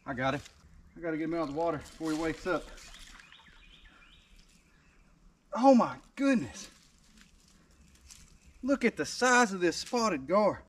I got him. I gotta get him out of the water before he wakes up. Oh my goodness. Look at the size of this spotted gar.